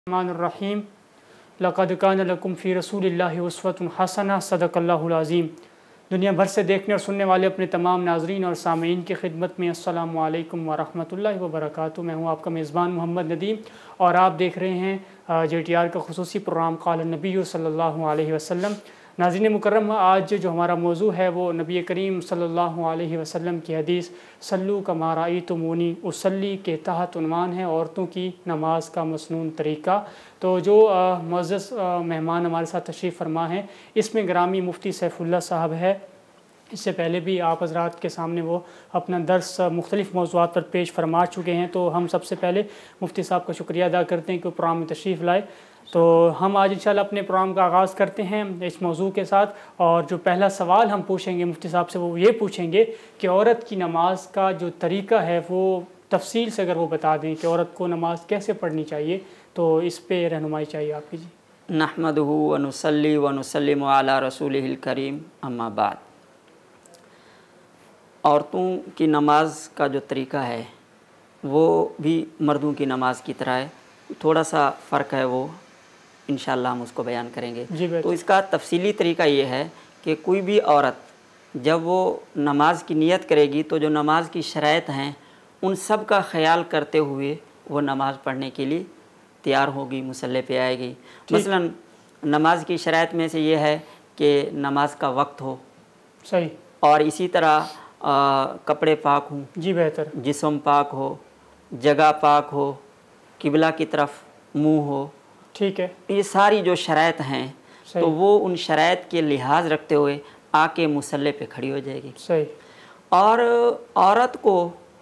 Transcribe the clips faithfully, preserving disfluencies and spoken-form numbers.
रहीम लक़द कान लकुम फ़ी रसूलिल्लाहि उस्वतुन हसना सदक़ल्लाहुल अज़ीम। दुनिया भर से देखने और सुनने वाले अपने तमाम नाज़रीन और सामीन की खिदमत में अस्सलामु अलैकुम व रहमतुल्लाहि व बरकातुहू। मैं हूँ आपका मेज़बान मोहम्मद नदीम और आप देख रहे हैं जे टी आर का खुसूसी प्रोग्राम क़ाल नबी सल्लल्लाहु अलैहि वसल्लम। नाज़रीन मुकर्रम, आज जो हमारा मौजू है वो नबी करीम सल्लल्लाहु अलैहि वसल्लम की हदीस सल्लू कमा रअय्तुमूनी उसल्ली के तहत उन्वान है औरतों की नमाज का मसनून तरीक़ा। तो जो मुअज़्ज़ज़ मेहमान हमारे साथ तशरीफ़ फरमा हैं, इसमें ग्रामी मुफ्ती सैफुल्लाह साहब है। इससे पहले भी आप हज़रात के सामने वो अपना दर्स मुख्तलिफ़ मौज़ूआत पर पेश फरमा चुके हैं। तो हम सबसे पहले मुफ्ती साहब का शुक्रिया अदा करते हैं कि वो प्रोग्राम में तशरीफ़ लाए। तो हम आज इंशाल्लाह अपने प्रोग्राम का आगाज़ करते हैं इस मौजू के साथ। और जो पहला सवाल हम पूछेंगे मुफ्ती साहब से वो ये पूछेंगे कि औरत की नमाज का जो तरीक़ा है वो तफसील से अगर वो बता दें कि औरत को नमाज कैसे पढ़नी चाहिए, तो इस पे रहनुमाई चाहिए आपकी जी। नहमदुहु व नुसल्ली व नुसल्लिमु अला रसूलिहिल करीम, अम्मा बाद। औरतों की नमाज का जो तरीक़ा है वो भी मर्दों की नमाज की तरह है, थोड़ा सा फ़र्क है, वो इंशाअल्लाह हम उसको बयान करेंगे। तो इसका तफसीली तरीका ये है कि कोई भी औरत जब वो नमाज की नियत करेगी तो जो नमाज की शराइत हैं उन सब का ख्याल करते हुए वो नमाज़ पढ़ने के लिए तैयार होगी, मुसल्ले पे आएगी। मसलन नमाज की शराइत में से ये है कि नमाज का वक्त हो सही, और इसी तरह आ, कपड़े पाक हों जी, बेहतर, जिस्म पाक हो, जगह पाक हो, किबला की तरफ मुँह हो, ठीक है। ये सारी जो शराइत हैं तो वो उन शराइत के लिहाज रखते हुए आके मुसल्ले पे खड़ी हो जाएगी। सही। और औरत को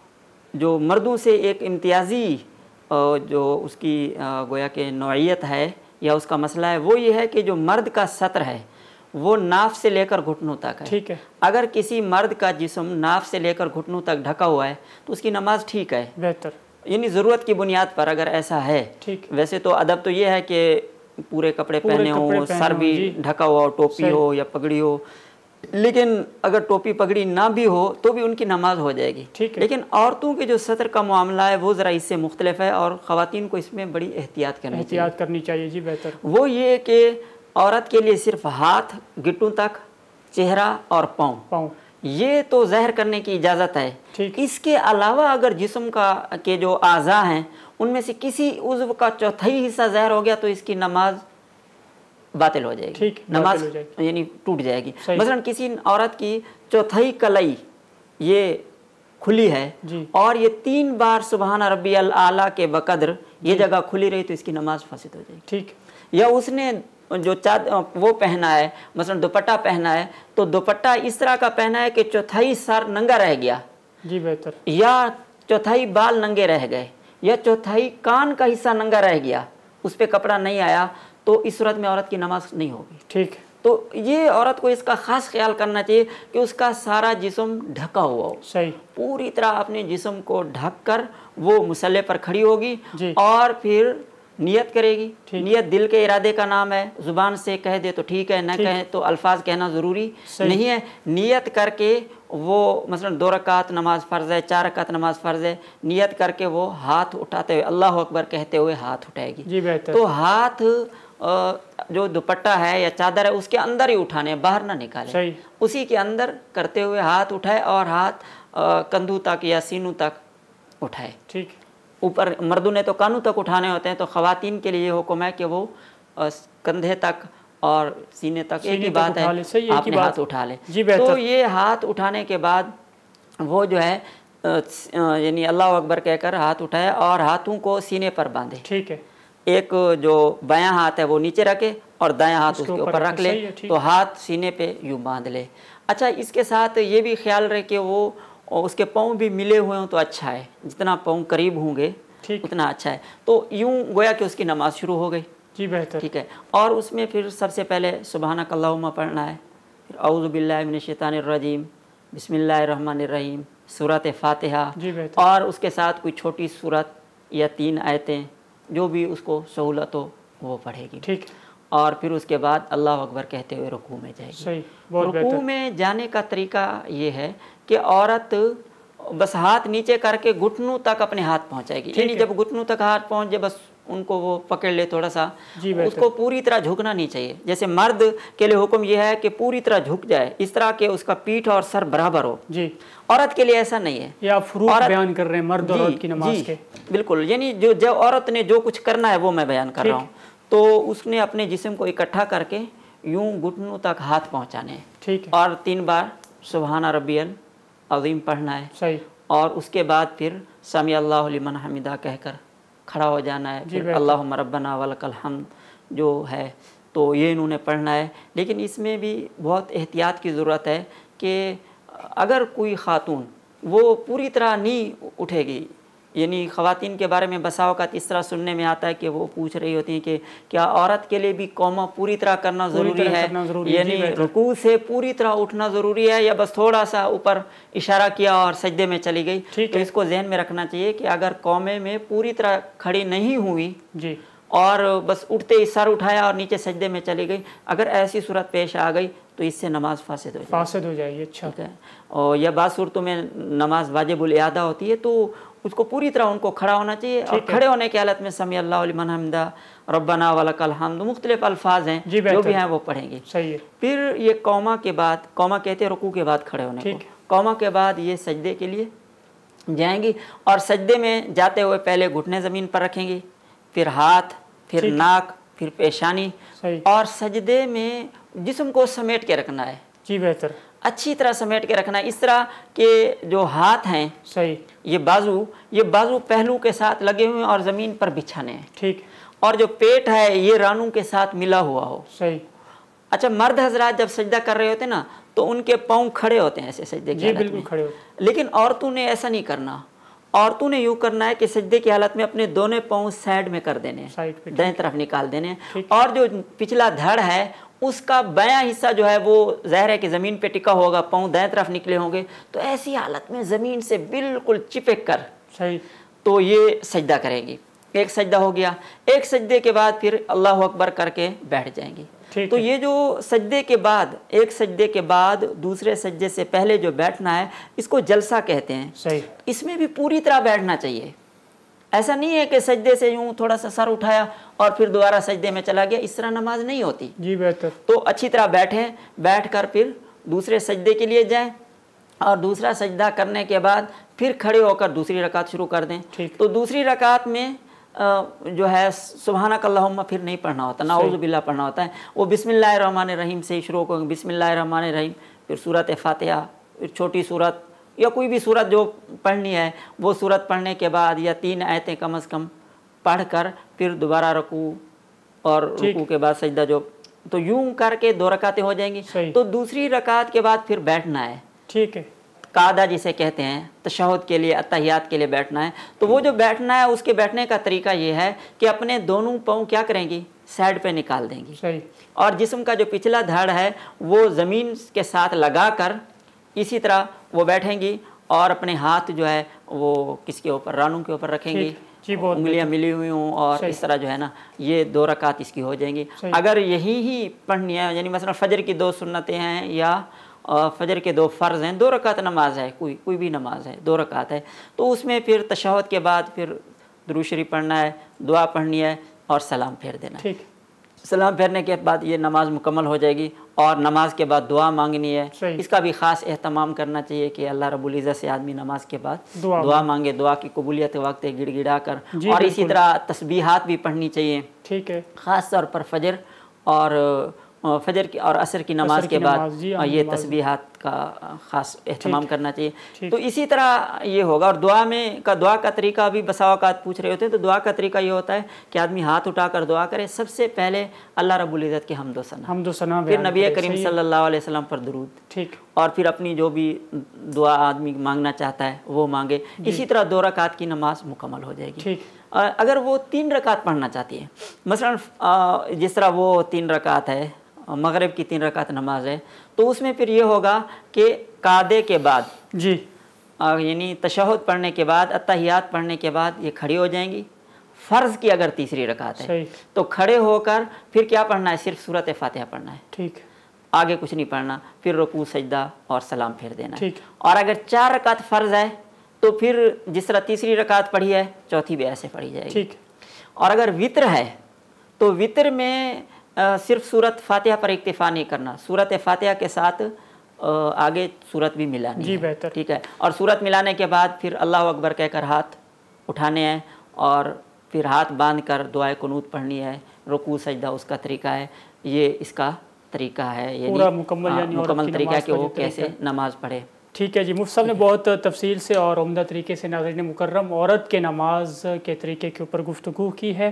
जो मर्दों से एक इम्तियाज़ी जो उसकी गोया के नौइयत है या उसका मसला है वो ये है कि जो मर्द का सत्र है वो नाफ से लेकर घुटनों तक है। ठीक है। अगर किसी मर्द का जिस्म नाफ से लेकर घुटनों तक ढका हुआ है तो उसकी नमाज ठीक है, बेहतर, यानी ज़रूरत की बुनियाद पर अगर ऐसा है। ठीक। वैसे तो अदब तो ये है कि पूरे कपड़े पहने हो, सर भी ढका हुआ हो, टोपी हो या पगड़ी हो, लेकिन अगर टोपी पगड़ी ना भी हो तो भी उनकी नमाज हो जाएगी। ठीक है। लेकिन औरतों के जो सत्र का मामला है वो ज़रा इससे मुख्तलिफ है और ख़वातीन को इसमें बड़ी एहतियात करनी एहतियात करनी चाहिए जी। बेहतर, वो ये कि औरत के लिए सिर्फ हाथ, गिट्टों तक, चेहरा और पाँव पाँव ये तो ज़हर करने की इजाज़त है। ठीक। इसके अलावा अगर जिस्म का के जो आज़ा हैं उनमें से किसी उज़्व का चौथाई हिस्सा ज़हर हो गया तो इसकी नमाज बातिल हो जाएगी। ठीक, नमाज यानी टूट जाएगी। मसलन किसी औरत की चौथाई कलाई ये खुली है जी, और ये तीन बार सुबहान रब्बियल आला के बकद्र ये जगह खुली रही तो इसकी नमाज फासिद हो जाएगी। ठीक। या उसने जो चाद वो पहना है, मसलन दुपट्टा पहना है तो दुपट्टा इस तरह का पहना है कि चौथाई सर नंगा रह गया जी, बेहतर, या चौथाई बाल नंगे रह गए या चौथाई कान का हिस्सा नंगा रह गया, उस पर कपड़ा नहीं आया, तो इस सूरत में औरत की नमाज नहीं होगी। ठीक। तो ये औरत को इसका ख़ास ख्याल करना चाहिए कि उसका सारा जिस्म ढका हुआ हो। सही। पूरी तरह अपने जिस्म को ढक कर वो मुसल्ले पर खड़ी होगी और फिर नियत करेगी। नियत दिल के इरादे का नाम है, ज़ुबान से कह दे तो ठीक है, न कहे तो अल्फाज कहना ज़रूरी नहीं है। नियत करके वो मसलन दो रकात नमाज फ़र्ज़ है, चार रकात नमाज फ़र्ज़ है, नियत करके वो हाथ उठाते हुए अल्लाह अकबर कहते हुए हाथ उठाएगी जी। बेहतर, तो हाथ जो दुपट्टा है या चादर है उसके अंदर ही उठाने, बाहर ना निकाले। सही। उसी के अंदर करते हुए हाथ उठाए और हाथ कंधों तक या सीनों तक उठाए। ठीक। ऊपर मर्दों ने तो कानों तक उठाने होते हैं, तो ख़वातीन के लिए ये हुक्म है कि वो कंधे तक और सीने तक एक ही बात है, आपने हाथ उठा ले। तो ये हाथ उठाने के बाद वो जो है यानी अल्लाह अकबर कहकर हाथ उठाए और हाथों को सीने पर बांधे। ठीक है। एक जो बायां हाथ है वो नीचे रखे और दायां हाथ उसके ऊपर रख ले, तो हाथ सीने पे यूँ बांध ले। अच्छा, इसके साथ ये भी ख्याल रहे कि वो और उसके पाँव भी मिले हुए हों तो अच्छा है, जितना पाँव करीब होंगे उतना अच्छा है। तो यूँ गोया कि उसकी नमाज शुरू हो गई जी। बेहतर, ठीक है। और उसमें फिर सबसे पहले सुबहानक अल्लाहुम्मा पढ़ना है, फिर औज़ु बिल्लाहि मिनश शैतानिर रजीम, बिस्मिल्लाहिर रहमानिर रहीम, सूरत फातिहा, और उसके साथ कोई छोटी सूरत या तीन आयतें जो भी उसको सहूलत हो वो पढ़ेगी। ठीक। और फिर उसके बाद अल्लाह अकबर कहते हुए रुकू में जाएगी। सही। रुकू में जाने का तरीका ये है कि औरत बस हाथ नीचे करके घुटनों तक अपने हाथ पहुंचाएगी, यानी जब घुटनों तक हाथ पहुंच जाए बस उनको वो पकड़ ले थोड़ा सा, उसको पूरी तरह झुकना नहीं चाहिए। जैसे मर्द के लिए हुक्म यह है कि पूरी तरह झुक जाए, इस तरह के उसका पीठ और सर बराबर हो जी। औरत के लिए ऐसा नहीं है। ये आप फरूक बयान कर रहे हैं मर्द और औरत की नमाज के। बिल्कुल, यानी जो जो औरत ने जो कुछ करना है वो मैं बयान कर रहा हूँ। तो उसने अपने जिस्म को इकट्ठा करके यूं घुटनों तक हाथ पहुँचाने हैं, ठीक है, और तीन बार सुबहाना रब्बियल अज़ीम पढ़ना है, सही, और उसके बाद फिर समी अल्लाहु लिमन हमिदा कहकर खड़ा हो जाना है, फिर अल्लाहुम्मा रब्बना वलकल हम्द जो है, तो ये इन्होंने पढ़ना है। लेकिन इसमें भी बहुत एहतियात की ज़रूरत है कि अगर कोई ख़ातून वो पूरी तरह नहीं उठेगी, यानी ख़वातीन के बारे में बसा औक़ात इस तरह सुनने में आता है कि वो पूछ रही होती हैं कि क्या औरत के लिए भी कौमा पूरी तरह करना ज़रूरी है, यानी रुकू से पूरी तरह उठना ज़रूरी है, या बस थोड़ा सा ऊपर इशारा किया और सजदे में चली गई। तो इसको जहन में रखना चाहिए कि अगर कौमे में पूरी तरह खड़ी नहीं हुई जी और बस उठते ही सर उठाया और नीचे सजदे में चली गई, अगर ऐसी सूरत पेश आ गई तो इससे नमाज फासिद हो जाएगी फासिद हो जाएगी अच्छा, ठीक है। और यह बात सूरतों में नमाज वाजिबुल इआदा होती है, तो उसको पूरी तरह उनको खड़ा होना चाहिए, और खड़े होने की हालत में समी अल्लाहु लिमन हमिदा रब्बना वलकल हम्द मुख्तलिफ अल्फाज हैं जो भी हैं वो पढ़ेंगे, सही है। फिर ये कौमा के बाद, कौमा कहते हैं रुकू के बाद खड़े होने को, कौमा के बाद ये सजदे के लिए जाएंगी, और सजदे में जाते हुए पहले घुटने ज़मीन पर रखेंगी, फिर हाथ, फिर नाक, फिर पेशानी, और सजदे में जिस्म को समेट के रखना है जी, बेहतर, अच्छी तरह समेट के रखना है। इस तरह के जो हाथ हैं, सही, ये बाजू ये बाजू पहलू के साथ लगे हुए और ज़मीन पर बिछाने हैं, ठीक, और जो पेट है ये रानों के साथ मिला हुआ हो, सही। अच्छा, मर्द हजरात जब सजदा कर रहे होते ना तो उनके पाँव खड़े होते हैं ऐसे सजदे की हालत में, खड़े होते। लेकिन औरतों ने ऐसा नहीं करना, औरतों ने यूँ करना है कि सजदे की हालत में अपने दोनों पाँव साइड में कर देने हैं, दाएं तरफ निकाल देने हैं, और जो पिछला धड़ है उसका बायां हिस्सा जो है वो ज़ाहिर है कि ज़मीन पे टिका होगा, पाँव दाएं तरफ निकले होंगे, तो ऐसी हालत में ज़मीन से बिल्कुल चिपक कर, सही, तो ये सजदा करेंगी। एक सजदा हो गया, एक सजदे के बाद फिर अल्लाह अकबर करके बैठ जाएंगी। तो ये जो सजदे के बाद, एक सजदे के बाद दूसरे सजदे से पहले जो बैठना है इसको जलसा कहते हैं, सही। इसमें भी पूरी तरह बैठना चाहिए, ऐसा नहीं है कि सजदे से यूं थोड़ा सा सर उठाया और फिर दोबारा सजदे में चला गया, इस तरह नमाज नहीं होती जी, बेहतर। तो अच्छी तरह बैठें, बैठकर फिर दूसरे सजदे के लिए जाएं, और दूसरा सजदा करने के बाद फिर खड़े होकर दूसरी रकात शुरू कर दें। तो दूसरी रकात में जो है सुबहानक अल्लाहुम्मा फिर नहीं पढ़ना होता, नाऊज़ु बिल्लाह पढ़ना होता है, वो बिस्मिल्लाहिर रहमानिर रहीम से ही शुरू करेंगे, बिस्मिल्लाहिर रहमानिर रहीम, फिर सूरत फातिहा, फिर छोटी सूरत या कोई भी सूरत जो पढ़नी है वो सूरत पढ़ने के बाद या तीन आयतें कम अज़ कम पढ़कर फिर दोबारा रुकू, और रुकू के बाद सजदा, जो तो यूं करके दो रकातें हो जाएंगी। तो दूसरी रकात के बाद फिर बैठना है, ठीक है, कादा जिसे कहते हैं, तशहुद के लिए, अत्तहियात के लिए बैठना है। तो वो जो बैठना है उसके बैठने का तरीका ये है कि अपने दोनों पाँव क्या करेंगी, साइड पे निकाल देंगी, सही, और जिस्म का जो पिछला धड़ है वो ज़मीन के साथ लगा कर इसी तरह वो बैठेंगी, और अपने हाथ जो है वो किसके ऊपर, रानों के ऊपर रखेंगी, उंगलियां मिली हुई हों, और इस तरह जो है ना ये दो रकात इसकी हो जाएंगी। अगर यही ही पढ़नी है, यानी मसलन फजर की दो सुन्नतें हैं या फजर के दो फ़र्ज़ हैं, दो रकात नमाज है, कोई कोई भी नमाज है दो रकात है, तो उसमें फिर तशहुद के बाद फिर दुरूद शरीफ पढ़ना है, दुआ पढ़नी है और सलाम फेर देना है। सलाम फेरने के बाद ये नमाज मुकम्मल हो जाएगी, और नमाज के बाद दुआ मांगनी है। इसका भी ख़ास एहतमाम करना चाहिए कि अल्लाह रब्बुल इज़्ज़त से आदमी नमाज के बाद दुआ, दुआ मांगे, दुआ की कबूलियत के वक्त गिड़गिड़ा कर, और इसी तरह तस्बीहात भी पढ़नी चाहिए, ठीक है, ख़ास तौर पर फजर और फजर की और असर की नमाज के बाद ये तस्बीहात का ख़ास एहतमाम करना चाहिए। तो इसी तरह ये होगा। और दुआ में का दुआ का तरीका भी बसा औक़ात पूछ रहे होते हैं, तो दुआ का तरीका ये होता है कि आदमी हाथ उठाकर दुआ करे, सबसे पहले अल्लाह रब्बुल इज़्ज़त के हम्दो सना, हम्दो सना, फिर नबी करीम सल्लल्लाहु अलैहि वसल्लम पर दुरूद, ठीक, और फिर अपनी जो भी दुआ आदमी मांगना चाहता है वो मांगे। इसी तरह दो रकात की नमाज मुकम्मल हो जाएगी। ठीक, अगर वो तीन रकात पढ़ना चाहती है, मसलन जिस तरह वो तीन रकात है, मगरिब की तीन रकात नमाज है, तो उसमें फिर ये होगा कि कादे के बाद जी, यानी तशहुद पढ़ने के बाद, अत्तहियात पढ़ने के बाद ये खड़ी हो जाएंगी। फ़र्ज़ की अगर तीसरी रकात है तो खड़े होकर फिर क्या पढ़ना है, सिर्फ सूरत फातिहा पढ़ना है, ठीक, आगे कुछ नहीं पढ़ना, फिर रुकू सजदा और सलाम फेर देना है। और अगर चार रकात फ़र्ज़ है तो फिर जिस तरह तीसरी रकात पढ़ी है चौथी भी ऐसे पढ़ी जाएगी, ठीक। और अगर वित्र है तो वित्र में आ, सिर्फ सूरत फातिहा पर इक्तिफा नहीं करना, सूरत फातिहा के साथ आ, आगे सूरत भी मिलानी जी, बेहतर। ठीक है। और सूरत मिलाने के बाद फिर अल्लाह अकबर कहकर हाथ उठाने हैं और फिर हाथ बांध कर दुआए कुनूत पढ़नी है। रुकू सजदा उसका तरीका है, ये इसका तरीका है, ये पूरा मुकम्मल यानी मुकम्मल तरीका है कि वो कैसे नमाज पढ़े। ठीक है जी, मुफ्ती साहब ने बहुत तफसील से और उम्दा तरीके से नाज़रीन मुकर्रम औरत के नमाज के तरीके के ऊपर गुफ्तगू की है।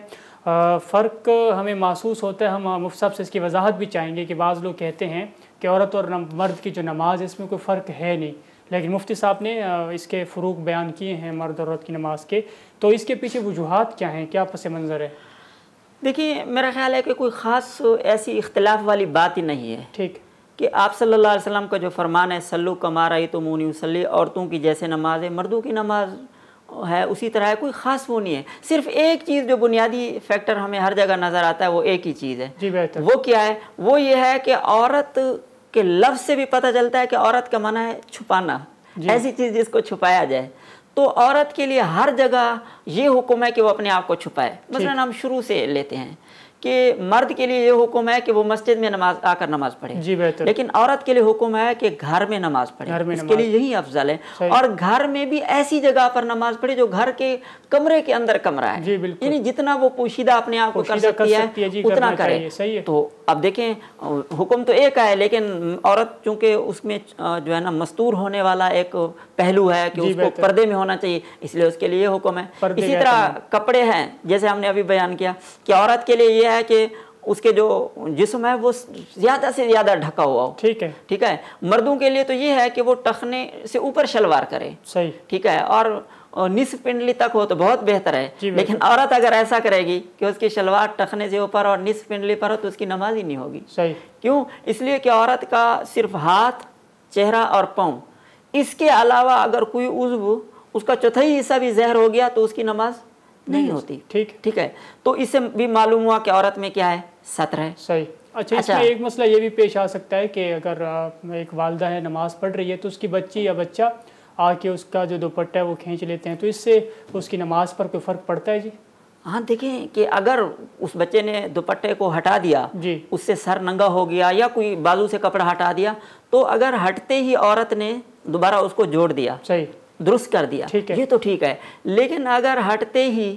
फ़र्क हमें महसूस होता है, हम मुफ्ती साहब से इसकी वजाहत भी चाहेंगे कि बाज़ लोग कहते हैं कि औरत और मर्द की जो नमाज है इसमें कोई फ़र्क है नहीं, लेकिन मुफ्ती साहब ने इसके फ़ुरूक बयान किए हैं मर्द और औरत की नमाज के, तो इसके पीछे वजूहात क्या हैं, क्या पस मंज़र है? देखिए, मेरा ख्याल है कि कोई ख़ास ऐसी इख्तिलाफ़ वाली बात ही नहीं है। ठीक, कि आप सल्लल्लाहु अलैहि वसल्लम का जो फरमान है सल्लु कमा रअयतुमूनी उसल्ली, औरतों की जैसे नमाज है मर्दों की नमाज है उसी तरह है, कोई ख़ास वो नहीं है। सिर्फ एक चीज़ जो बुनियादी फैक्टर हमें हर जगह नज़र आता है वो एक ही चीज़ है। जी बेहतर। वो क्या है? वो ये है कि औरत के लफ्ज़ से भी पता चलता है कि औरत का माना है छुपाना, ऐसी चीज़ जिसको छुपाया जाए। तो औरत के लिए हर जगह ये हुक्म है कि वो अपने आप को छुपाए। मसलन हम शुरू से लेते हैं कि मर्द के लिए ये हुक्म है कि वो मस्जिद में नमाज आकर नमाज पढ़े, जी बेहतर। लेकिन औरत के लिए हुक्म है कि घर में नमाज पढ़े, इसके लिए यही अफजल है। और घर में भी ऐसी जगह पर नमाज पढ़े जो घर के कमरे के अंदर कमरा है, यानी जितना वो पोशीदा अपने आप को कर सकती है, कर है उतना करे। सही है। तो अब देखें, हुक्म तो एक है, लेकिन औरत चूंकि उसमें जो है ना मस्तूर होने वाला एक पहलू है कि उसको पर्दे में होना चाहिए, इसलिए उसके लिए हुक्म है। इसी तरह कपड़े हैं, जैसे हमने अभी बयान किया कि औरत के लिए ये है कि उसके जो जिस्म है वो ज्यादा से ज्यादा ढका हुआ हो। ठीक है, ठीक है। मर्दों के लिए तो ये है कि वो टखने से ऊपर शलवार करे। सही, ठीक है। और निस्फ पिंडली तक हो तो बहुत बेहतर है, लेकिन औरत अगर ऐसा करेगी कि उसकी शलवार टखने से ऊपर और निस्फ पिंडली पर हो तो उसकी नमाज ही नहीं होगी। सही। क्यों? इसलिए कि औरत का सिर्फ हाथ, चेहरा और पाँव, इसके अलावा अगर कोई उज़्व उसका चौथाई हिस्सा भी ज़हर हो गया तो उसकी नमाज नहीं होती। ठीक ठीक है। तो इससे भी मालूम हुआ कि औरत में क्या है? सत्र है। सही। अच्छा, इसमें एक मसला ये भी पेश आ सकता है कि अगर एक वालदा है नमाज पढ़ रही है तो उसकी बच्ची या बच्चा आके उसका जो दुपट्टा है वो खींच लेते हैं, तो इससे उसकी नमाज पर कोई फ़र्क पड़ता है? जी हाँ, देखें कि अगर उस बच्चे ने दुपट्टे को हटा दिया, जी, उससे सर नंगा हो गया या कोई बाजू से कपड़ा हटा दिया, तो अगर हटते ही औरत ने दोबारा उसको जोड़ दिया, सही, दुरुस्त कर दिया, ठीक है, ये तो ठीक है। लेकिन अगर हटते ही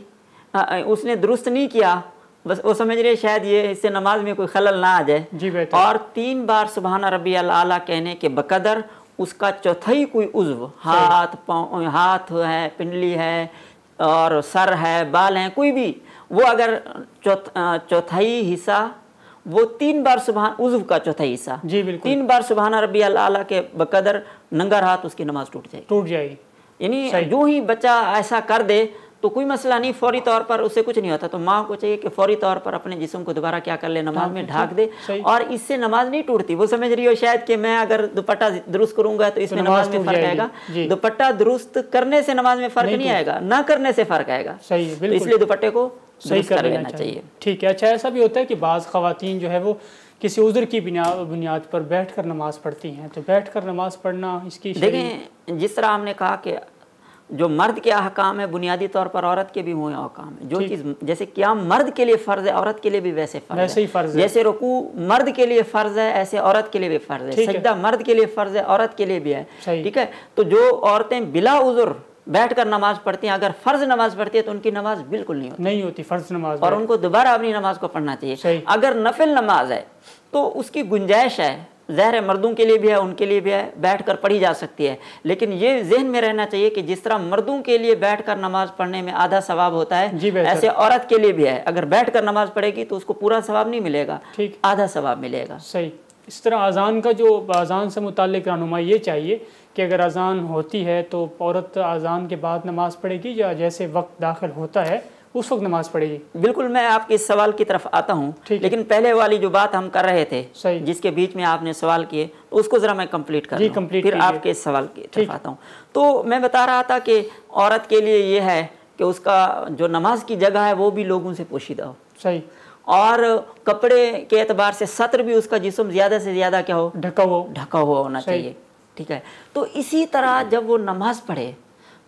उसने दुरुस्त नहीं किया, बस वो समझ रहे शायद ये इससे नमाज में कोई खलल ना आ जाए, जी बेहतर, और तीन बार सुबहान रब्बियल आला कहने के बकदर उसका चौथाई कोई उज़्व, हाथ पाँव, हाथ है, पिंडली है और सर है, बाल हैं, कोई भी, वो अगर चौथ चौथाई हिस्सा वो तीन बार सुबहान उज़्व का चौथाई हिस्सा, जी बिल्कुल, तीन बार सुबहान रब्बियल आला के बकदर नंगा हाथ, उसकी नमाज टूट जाएगी टूट जाएगी। यानी जो ही बच्चा ऐसा कर दे तो कोई मसला नहीं, फौरी तौर पर उससे कुछ नहीं होता। तो माँ को चाहिए कि फौरी तौर पर अपने जिस्म को दोबारा क्या कर ले, नमाज में ढाक दे, और इससे नमाज नहीं टूटती। वो समझ रही हो शायद कि मैं अगर दुपट्टा दुरुस्त करूंगा तो इसमें नमाज में फर्क आएगा। दुपट्टा दुरुस्त करने से नमाज में फर्क नहीं आएगा, ना करने से फर्क आएगा। सही है, बिल्कुल। इसलिए दुपट्टे को सही कर लेना चाहिए। ठीक है। अच्छा, ऐसा भी होता है कि बाज़ ख़वातीन जो है वो किसी उज़्र की बुनियाद पर बैठ कर नमाज पढ़ती हैं, तो बैठ कर नमाज पढ़ना इसकी, देखें जिस तरह हमने कहा कि जो मर्द के अहकाम है बुनियादी तौर पर औरत के भी हुए अहकाम है। जो चीज़ जैसे क्या मर्द के लिए फ़र्ज़ है औरत के लिए भी वैसे फ़र्ज़ वैसे ही फ़र्ज़ है। जैसे रुकू मर्द के लिए फ़र्ज़ है ऐसे औरत के लिए भी फ़र्ज़ है, सजदा मर्द के लिए फ़र्ज़ है औरत के लिए भी है। ठीक है। तो जो औरतें बिला उज़्र बैठ कर नमाज पढ़ती हैं, अगर फ़र्ज़ नमाज पढ़ती है तो उनकी नमाज बिल्कुल नहीं होती, नहीं होती फ़र्ज़ नमाज, और उनको दोबारा अपनी नमाज को पढ़ना चाहिए। अगर नफिल नमाज है तो उसकी गुंजाइश है, ज़ाहिर है मर्दों के लिए भी है उनके लिए भी है, बैठ कर पढ़ी जा सकती है, लेकिन ये जहन में रहना चाहिए कि जिस तरह मर्दों के लिए बैठ कर नमाज पढ़ने में आधा सवाब होता है, ऐसे औरत के लिए भी है। अगर बैठ कर नमाज पढ़ेगी तो उसको पूरा सवाब नहीं मिलेगा, ठीक, आधा सवाब मिलेगा। सही। इस तरह अजान का जो अजान से मुताल्लिक रहनुमाई ये चाहिए कि अगर अजान होती है तो औरत अजान के बाद नमाज पढ़ेगी या जैसे वक्त दाखिल होता है उस वक्त नमाज पढ़ेगी? बिल्कुल, मैं आपके इस सवाल की तरफ आता हूँ, लेकिन पहले वाली जो बात हम कर रहे थे, जिसके बीच में आपने सवाल किए, तो उसको ज़रा मैं कंप्लीट कर लूँ, फिर आपके इस सवाल की तरफ आता हूँ। तो मैं बता रहा था कि औरत के लिए ये है कि उसका जो नमाज की जगह है वो भी लोगों से पोशीदा हो, सही, और कपड़े के एतबार से सत्र भी उसका जिस्म ज़्यादा से ज़्यादा क्या हो, ढका हुआ ढका हुआ होना चाहिए। ठीक है। तो इसी तरह जब वो नमाज पढ़े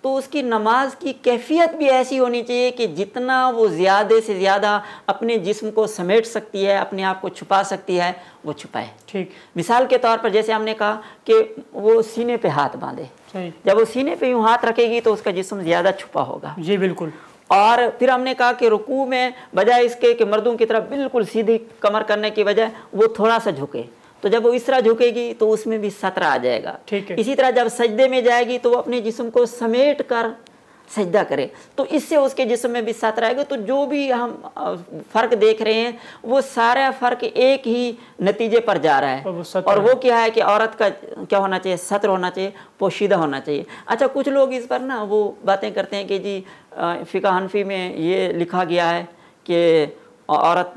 तो उसकी नमाज की कैफियत भी ऐसी होनी चाहिए कि जितना वो ज़्यादा से ज़्यादा अपने जिस्म को समेट सकती है, अपने आप को छुपा सकती है, वो छुपाए। ठीक। मिसाल के तौर पर जैसे हमने कहा कि वो सीने पे हाथ बांधे, जब वो सीने पे यूँ हाथ रखेगी तो उसका जिस्म ज़्यादा छुपा होगा। जी बिल्कुल। और फिर हमने कहा कि रुकू में बजाय इसके कि मर्दों की तरफ बिल्कुल सीधी कमर करने की बजाय वो थोड़ा सा झुके, तो जब वो इस तरह झुकेगी तो उसमें भी सतरा आ जाएगा। ठीक है। इसी तरह जब सजदे में जाएगी तो वो अपने जिस्म को समेट कर सजदा करे, तो इससे उसके जिस्म में भी सतरा आएगा। तो जो भी हम फ़र्क देख रहे हैं वो सारा फ़र्क एक ही नतीजे पर जा रहा है, और, और वो क्या है कि औरत का क्या होना चाहिए, सत्र होना चाहिए, पोशीदा होना चाहिए। अच्छा, कुछ लोग इस पर ना वो बातें करते हैं कि जी फ़िक़्ह हनफ़ी में ये लिखा गया है कि औरत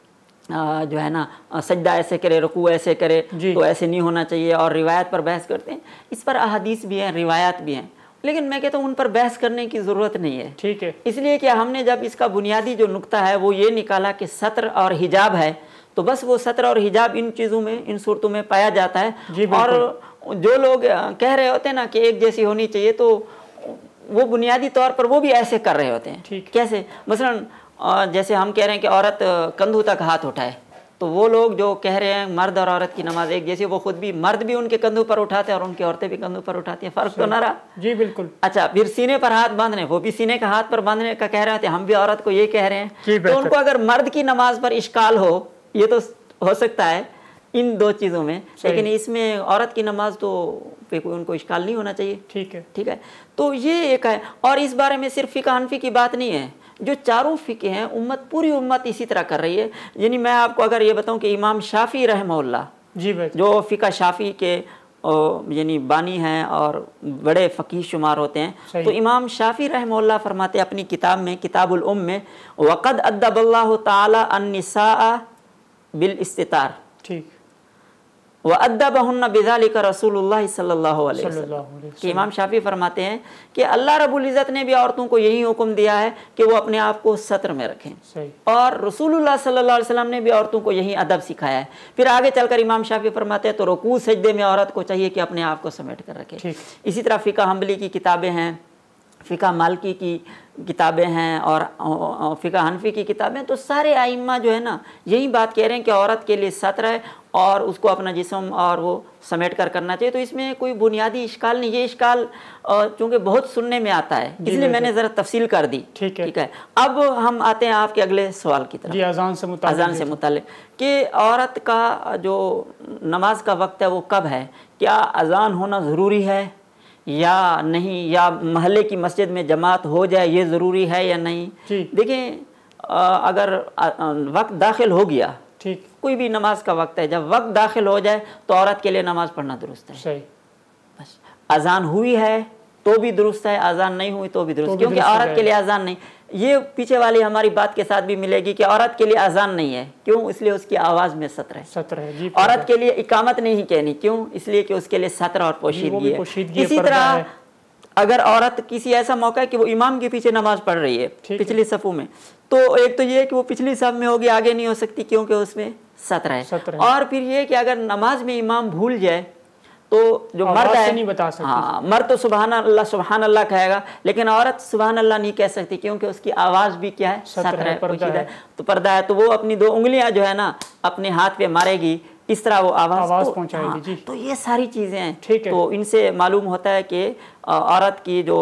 जो है ना सजदा ऐसे करे, रुकू ऐसे करे, तो ऐसे नहीं होना चाहिए, और रिवायत पर बहस करते हैं। इस पर अहादीस भी हैं, रिवायात भी हैं, लेकिन मैं कहता हूँ उन पर बहस करने की ज़रूरत नहीं है। ठीक है। इसलिए कि हमने जब इसका बुनियादी जो नुक्ता है वो ये निकाला कि सत्र और हिजाब है, तो बस वो सत्र और हिजाब इन चीज़ों में, इन सूरतों में पाया जाता है। और जो लोग कह रहे होते हैं ना कि एक जैसी होनी चाहिए, तो वो बुनियादी तौर पर वो भी ऐसे कर रहे होते हैं। कैसे? मसलन जैसे हम कह रहे हैं कि औरत कंधों तक हाथ उठाए, तो वो लोग जो कह रहे हैं मर्द और औरत की नमाज एक जैसी, वो खुद भी, मर्द भी उनके कंधों पर उठाते हैं और उनकी औरतें भी कंधों पर उठाती हैं, फ़र्क तो ना रहा। जी बिल्कुल। अच्छा, फिर सीने पर हाथ बांधने, वो भी सीने का हाथ पर बांधने का कह रहे थे, हम भी औरत को ये कह रहे हैं। तो उनको अगर मर्द की नमाज पर इश्काल हो, ये तो हो सकता है इन दो चीज़ों में, लेकिन इसमें औरत की नमाज तो पे कोई उनको इश्काल नहीं होना चाहिए। ठीक है, ठीक है। तो ये एक है, और इस बारे में सिर्फ फ़िक़्ह हनफ़ी की बात नहीं है, जो चारों फ़िक़्ह हैं, उम्मत, पूरी उम्मत इसी तरह कर रही है। यानी मैं आपको अगर ये बताऊं कि इमाम शाफ़ी रहमहुल्लाह, जी भाई, जो फ़िक़्ह शाफ़ी के यानी बानी हैं और बड़े फ़क़ीह शुमार होते हैं, तो इमाम शाफ़ी रहमहुल्लाह फरमाते अपनी किताब में, किताबुल उम्म में, वक़द अद्दबल्लाहु तआला अन्निसा बिल इस्तितार, ठीक, व अद्दबहुन्ना बिज़ालिका रसूलुल्लाह सल्लल्लाहु अलैहि वसल्लम। कि इमाम शाफ़ी फरमाते हैं कि अल्लाह रब्बुल इज़्ज़त ने भी औरतों को यही हुक्म दिया है कि वो अपने आप को सत्र में रखें, और रसूलुल्लाह सल्लल्लाहु अलैहि वसल्लम ने भी औरतों को यही अदब सिखाया है। फिर आगे चलकर इमाम शाफ़ी फरमाते हैं तो रुकू सजदे में औरत को चाहिए कि अपने आप को समेट कर रखे। इसी तरह फ़िक़्ह हंबली की किताबें हैं, फ़िक़्ह मालिकी की किताबें हैं, और फ़िक़्ह हनफ़ी की किताबें, तो सारे आइम्मा जो है ना यही बात कह रहे हैं कि औरत के लिए सत्र है और उसको अपना जिस्म और वो समेट कर करना चाहिए। तो इसमें कोई बुनियादी इश्काल नहीं। ये इश्काल चूँकि बहुत सुनने में आता है, इसलिए मैंने ज़रा तफसील कर दी। ठीक है, ठीक है। अब हम आते हैं आपके अगले सवाल की तरफ, अज़ान से मुताल्लिक़, अज़ान से मुताल्लिक़ कि औरत का जो नमाज का वक्त है वो कब है, क्या अज़ान होना ज़रूरी है या नहीं, या महल्ले की मस्जिद में जमात हो जाए ये ज़रूरी है या नहीं? देखिए, अगर वक्त दाखिल हो गया, ठीक, कोई भी नमाज का वक्त है, जब वक्त दाखिल हो जाए तो औरत के लिए नमाज पढ़ना दुरुस्त है। सही। बस अजान हुई है तो भी दुरुस्त है, अजान नहीं हुई तो भी दुरुस्त, क्योंकि औरत के लिए अजान नहीं, ये पीछे वाली हमारी बात के साथ भी मिलेगी कि औरत के लिए अजान नहीं है, क्यों? इसलिए उसकी आवाज़ में सत्र है, सत्र है। जी, औरत के लिए इकामत नहीं कहनी, क्यों? इसलिए कि उसके लिए सत्र और पोशीदगी है। इसी तरह अगर औरत किसी ऐसा मौका है कि वो इमाम के पीछे नमाज पढ़ रही है पिछली सफ़ों में, तो एक तो ये कि वो पिछली सफ़ में होगी, आगे नहीं हो सकती, क्योंकि उसमें सत्र है, सत्र है। और फिर ये कि अगर नमाज में इमाम भूल जाए तो जो मर्द है नहीं बता सकती। हाँ, मर्द तो सुबहान अल्लाह सुबहान अल्लाह कहेगा, लेकिन औरत सुबहान अल्लाह नहीं कह सकती, क्योंकि उसकी आवाज़ भी क्या है, सत्र है, पर्दा है। तो पर्दा है, तो वो अपनी दो उंगलियां जो है ना अपने हाथ पे मारेगी, इस तरह वो आवाज़, आवाज़ तो, पहुंचाएगी। हाँ, जी। तो ये सारी चीज़ें हैं। ठीक है। तो इनसे मालूम होता है कि औरत की जो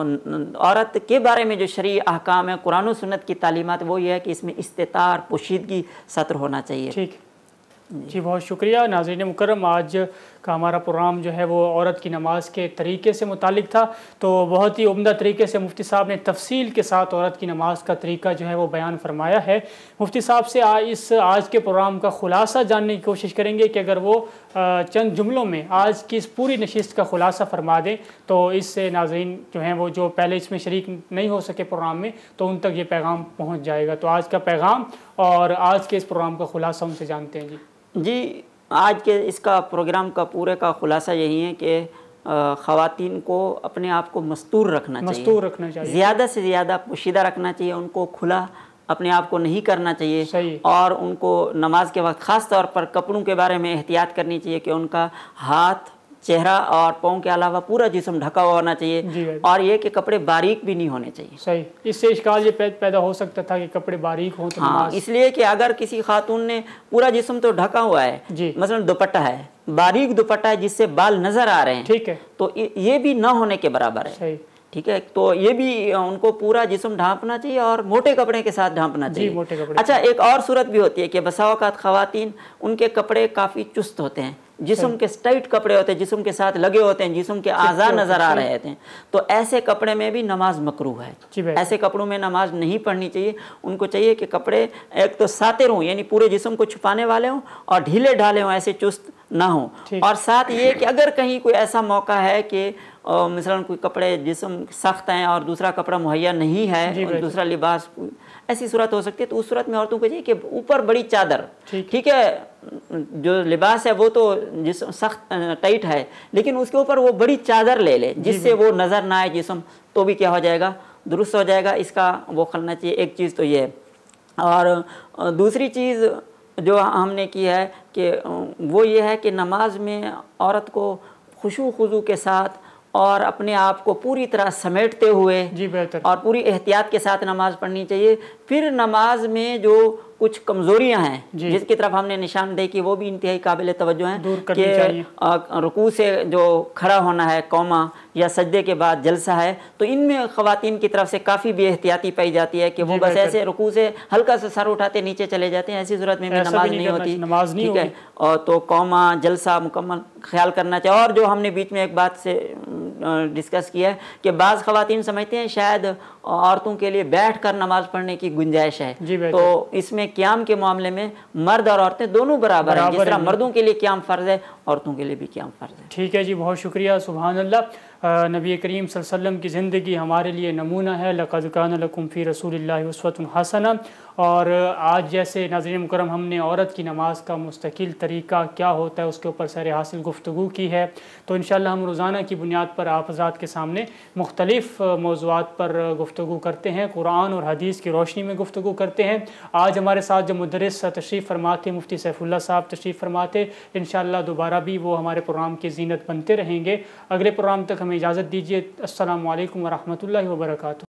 औरत के बारे में जो शरई अहकाम है, कुरान और सुन्नत की तालीमात, वो ये है कि इसमें इस्तितार, पोशीदगी, सत्र होना चाहिए। ठीक, जी, बहुत शुक्रिया। नाज़रीन मुकर्रम, आज का हमारा प्रोग्राम जो है वो औरत की नमाज के तरीके से मुतालिक था। तो बहुत ही उम्दा तरीके से मुफ्ती साहब ने तफसील के साथ औरत की नमाज का तरीका जो है वो बयान फरमाया है। मुफ्ती साहब से आ, इस आज के प्रोग्राम का ख़ुलासा जानने की कोशिश करेंगे कि अगर वो चंद जुमलों में आज की इस पूरी नशिस्त का ख़ुलासा फरमा दें, तो इससे नाज़रीन जो हैं वो जो पहले इसमें शरीक नहीं हो सके प्रोग्राम में, तो उन तक ये पैगाम पहुँच जाएगा। तो आज का पैगाम और आज के इस प्रोग्राम का ख़ुलासा उनसे जानते हैं। जी जी, आज के इसका प्रोग्राम का पूरे का ख़ुलासा यही है कि ख़वातीन को अपने आप को मस्तूर रखना चाहिए, मस्तूर रखना चाहिए, ज़्यादा से ज़्यादा पोशीदा रखना चाहिए, उनको खुला अपने आप को नहीं करना चाहिए। सही। और उनको नमाज के वक्त ख़ास तौर पर कपड़ों के बारे में एहतियात करनी चाहिए कि उनका हाथ चेहरा और पाँव के अलावा पूरा जिस्म ढका हुआ होना चाहिए, और ये कि कपड़े बारीक भी नहीं होने चाहिए। सही, इससे इश्काल ये पैदा हो सकता था कि कपड़े बारीक हों तो हाँ, इसलिए कि अगर किसी खातून ने पूरा जिस्म तो ढका हुआ है, मसलन दुपट्टा है, बारीक दुपट्टा है जिससे बाल नजर आ रहे हैं, ठीक है, तो ये भी ना होने के बराबर है। ठीक है, तो ये भी उनको पूरा जिस्म ढांपना चाहिए और मोटे कपड़े के साथ ढांपना चाहिए। मोटे कपड़े। अच्छा, एक और सूरत भी होती है कि बसा औक़ात ख़वातीन उनके कपड़े काफ़ी चुस्त होते हैं, जिस्म के टाइट कपड़े होते हैं, जिस्म के साथ लगे होते हैं, जिस्म के आज़ा नज़र आ रहे थे, तो ऐसे कपड़े में भी नमाज मकरूह है। ऐसे कपड़ों में नमाज नहीं पढ़नी चाहिए। उनको चाहिए कि कपड़े एक तो सातिर हों, यानी पूरे जिस्म को छुपाने वाले हों, और ढीले ढाले हों, ऐसे चुस्त ना हो। और साथ ये कि अगर कहीं कोई ऐसा मौका है कि मिसालन कोई कपड़े जिस्म सख्त हैं और दूसरा कपड़ा मुहैया नहीं है, और दूसरा लिबास, ऐसी सूरत हो सकती है, तो उस सूरत में औरतों को चाहिए कि ऊपर बड़ी चादर, ठीक है, जो लिबास है वो तो जिस सख्त टाइट है, लेकिन उसके ऊपर वो बड़ी चादर ले ले जिससे वो नज़र ना आए जिस्म, तो भी क्या हो जाएगा, दुरुस्त हो जाएगा। इसका वो करना चाहिए। एक चीज़ तो ये है। और दूसरी चीज़ जो हमने की है कि वो ये है कि नमाज में औरत को खुशू खुजू के साथ और अपने आप को पूरी तरह समेटते हुए जी बेहतर और पूरी एहतियात के साथ नमाज पढ़नी चाहिए। फिर नमाज में जो कुछ कमज़ोरियां हैं जिसकी तरफ हमने निशानदेही की, वो भी इंतहाई काबिल तवज्जो हैं कि रुकू से जो खड़ा होना है, कौमा या सजदे के बाद जलसा है, तो इनमें ख़वातीन की तरफ से काफ़ी बेहतियाती पाई जाती है कि वो बस ऐसे रुकू से हल्का सा सर उठाते नीचे चले जाते हैं। ऐसी सूरत में भी नमाज नहीं होती, नमाज नहीं ठीक है। और तो कौमा जलसा मुकम्मल ख्याल करना चाहिए। और जो हमने बीच में एक बात से डिस्कस किया है कि बाज़ ख़वातीन समझते हैं शायद औरतों के लिए बैठ कर नमाज पढ़ने की गुंजाइश है, तो इसमें क़याम के मामले में मर्द और औरतें दोनों बराबर हैं। जिस तरह मर्दों के लिए क़याम फ़र्ज़ है, औरतों के लिए भी क़याम फ़र्ज़ है। ठीक है जी, बहुत शुक्रिया। सुभान अल्लाह। नबी करीम सल्लल्लाहु अलैहि वसल्लम की ज़िंदगी हमारे लिए नमूना है। लक़द कान लकुम फ़ी रसूलिल्लाहि उस्वतुन हसना। और आज जैसे नाज़रीन मुकर्रम हमने औरत की नमाज का मुस्तकिल तरीका क्या होता है उसके ऊपर सर हासिल गुफ्तगू की है, तो इंशाअल्लाह हम रोज़ाना की बुनियाद पर आप हज़रात के सामने मुख्तलिफ़ मौज़ूआत पर गुफ्तगू करते हैं, कुरान और हदीस की रोशनी में गुफ्तगू करते हैं। आज हमारे साथ जो मुदर्रिस तशरीफ़ फरमाते मुफ्ती सैफुल्लाह साहब तशरीफ़ फरमाते, इंशाअल्लाह दोबारा भी वो हमारे प्रोग्राम की ज़ीनत बनते रहेंगे। अगले प्रोग्राम तक हमें इजाज़त दीजिए। अस्सलामु अलैकुम व रहमतुल्लाहि व बरकातुहू।